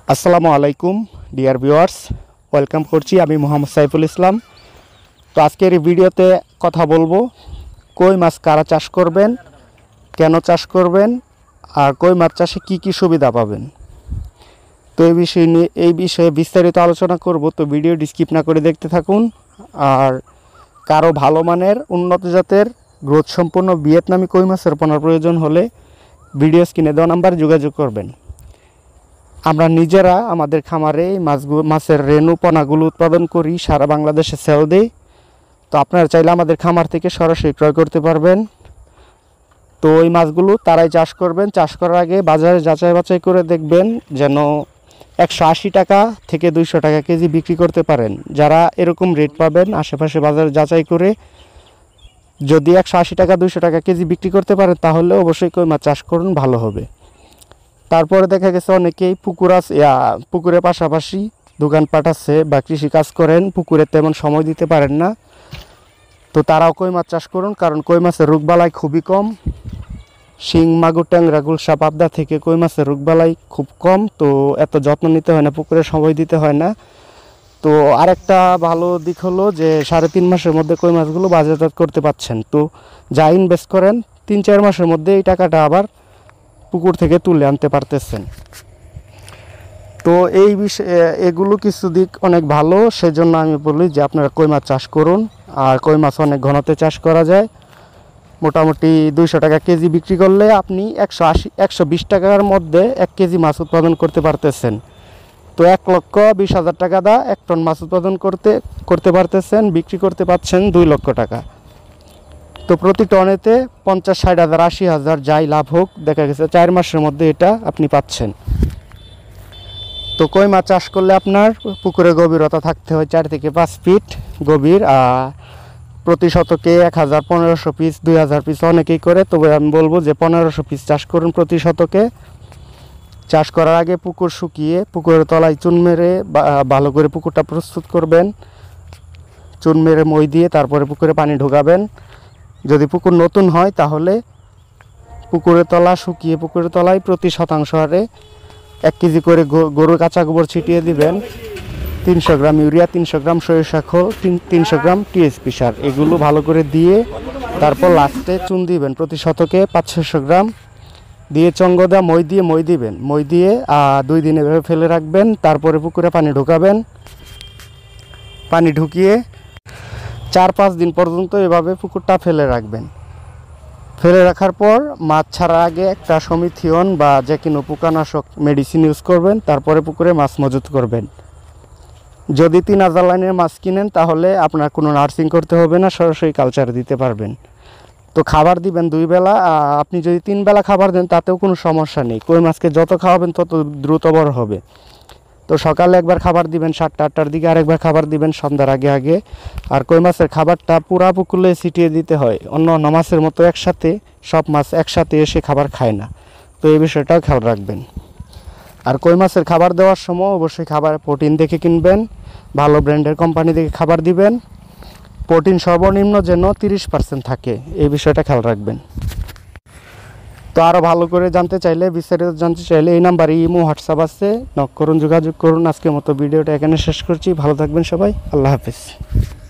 আসসালামু আলাইকুম dear viewers, welcome করছি আমি মোহাম্মদ সাইফুল ইসলাম। তো আজকের এই ভিডিওতে কথা বলবো কই মাছ কারা চাষ করবেন, কেন চাষ করবেন, আর কই মাছ চাষে কি কি সুবিধা পাবেন। তো এই বিষয়ে বিস্তারিত আলোচনা করব। তো ভিডিওটি স্কিপ না করে দেখতে থাকুন। আর কারো ভালো মানের উন্নত জাতের গ্রোথ সম্পন্ন ভিয়েতনামি কই মাছের পোনার প্রয়োজন হলে ভিডিও স্ক্রিনে দেওয়া নাম্বারে যোগাযোগ করবেন। আমরা নিজেরা আমাদের খামারে মাছের রেণু পোনাগুলো উৎপাদন করি, সারা বাংলাদেশে সেল দিই। তো আপনারা চাইলে আমাদের খামার থেকে সরাসরি ক্রয় করতে পারবেন। তো ওই মাছগুলো তারাই চাষ করবেন। চাষ করার আগে বাজারে যাচাই বাছাই করে দেখবেন যেন 180 টাকা থেকে 200 টাকা কেজি বিক্রি করতে পারেন। যারা এরকম রেট পাবেন আশেপাশে বাজারে যাচাই করে যদি 180 টাকা 200 টাকা কেজি বিক্রি করতে পারেন তাহলে অবশ্যই কই মাছ চাষ করুন, ভালো হবে। তারপরে দেখা গেছে অনেকেই পুকুরের পাশাপাশি দোকানপাট আছে বা কৃষি কাজ করেন, পুকুরে তেমন সময় দিতে পারেন না। তো তারাও কই মাছ চাষ করুন, কারণ কই মাছের রোগবালাই খুবই কম। শিং, মাগুর, ট্যাংরা, গুলশা, পাবদা থেকে কই মাছের রোগবালাই খুব কম। তো এত যত্ন নিতে হয় না, পুকুরে সময় দিতে হয় না। তো আরেকটা ভালো দিক হলো যে 3.5 মাসের মধ্যে কই মাছগুলো বাজারজাত করতে পারছেন। তো যা ইনভেস্ট করেন 3-4 মাসের মধ্যে এই টাকাটা আবার পুকুর থেকে তুলে আনতে পারতেছেন। তো এই বিষয়ে এগুলো কিছু দিক অনেক ভালো, সেজন্য আমি বলি যে আপনারা কই মাছ চাষ করুন। আর কই মাছ অনেক ঘনতে চাষ করা যায়। মোটামুটি 200 টাকা কেজি বিক্রি করলে আপনি 120 টাকার মধ্যে 1 কেজি মাছ উৎপাদন করতে পারতেছেন। তো 1,20,000 টাকা দা 1 টন মাছ উৎপাদন করতে পারতেছেন, বিক্রি করতে পারছেন 2 লক্ষ টাকা। তো প্রতি টনেতে 50, 60 হাজার, 80 হাজার যাই লাভ হোক, দেখা গেছে 4 মাসের মধ্যে এটা আপনি পাচ্ছেন। তো কই মাছ চাষ করলে আপনার পুকুরে গভীরতা থাকতে হয় 4 থেকে 5 ফিট গভীর। প্রতি শতকে 1000, 1500 পিস, 2000 পিস অনেকেই করে। তবে আমি বলবো যে 1500 পিস চাষ করুন প্রতি শতকে। চাষ করার আগে পুকুর শুকিয়ে পুকুরের তলায় চুন মেরে ভালো করে পুকুরটা প্রস্তুত করবেন। চুন মেরে মই দিয়ে তারপরে পুকুরে পানি ঢোকাবেন। যদি পুকুর নতুন হয় তাহলে পুকুরের তলা শুকিয়ে পুকুরের তলায় প্রতি শতাংশ হারে 1 কেজি করে গরুর কাঁচা গোবর ছিটিয়ে দিবেন। 300 গ্রাম ইউরিয়া, 300 গ্রাম সরিষা খোল, 300 গ্রাম টিএসপি সার, এগুলো ভালো করে দিয়ে তারপর লাস্টে চুন দিবেন প্রতি শতকে 500-600 গ্রাম দিয়ে চঙ্গদা মই দিবেন। মই দিয়ে 2 দিন এভাবে ফেলে রাখবেন। তারপরে পুকুরে পানি ঢোকাবেন। পানি ঢুকিয়ে 4-5 দিন পর্যন্ত এভাবে পুকুরটা ফেলে রাখবেন। ফেলে রাখার পর মাছ ছাড়ার আগে একটা সমিথিয়ন বা যে কোনো পোকানাশক মেডিসিন ইউজ করবেন। তারপরে পুকুরে মাছ মজুত করবেন। যদি 3000 লাইনের মাছ কিনেন তাহলে আপনার কোনো নার্সিং করতে হবে না, সরাসরি কালচার দিতে পারবেন। তো খাবার দিবেন 2 বেলা। আপনি যদি 3 বেলা খাবার দেন তাতেও কোনো সমস্যা নেই। কই মাছকে যত খাওয়াবেন তত দ্রুত বড় হবে। তো সকালে একবার খাবার দিবেন, 7টা-8টার দিকে আরেকবার খাবার দিবেন সন্ধ্যার আগে আগে। আর কই মাছের খাবারটা পুরা পুকুরে ছিটিয়ে দিতে হয়। অন্য মাছের মতো একসাথে সব মাছ একসাথে এসে খাবার খায় না। তো এই বিষয়টাও খেয়াল রাখবেন। আর কই মাছের খাবার দেওয়ার সময় অবশ্যই খাবার প্রোটিন দেখে কিনবেন, ভালো ব্র্যান্ডের কোম্পানি দেখে খাবার দিবেন। প্রোটিন সর্বনিম্ন যেন 30% থাকে, এই বিষয়টা খেয়াল রাখবেন। তো আরও ভালো করে জানতে চাইলে, বিস্তারিত জানতে চাইলে এই নাম্বারে ইমো, হোয়াটসঅ্যাপ আছে, নক করুন, যোগাযোগ করুন। আজকের মতো ভিডিওটা এখানে শেষ করছি। ভালো থাকবেন সবাই, আল্লাহ হাফেজ।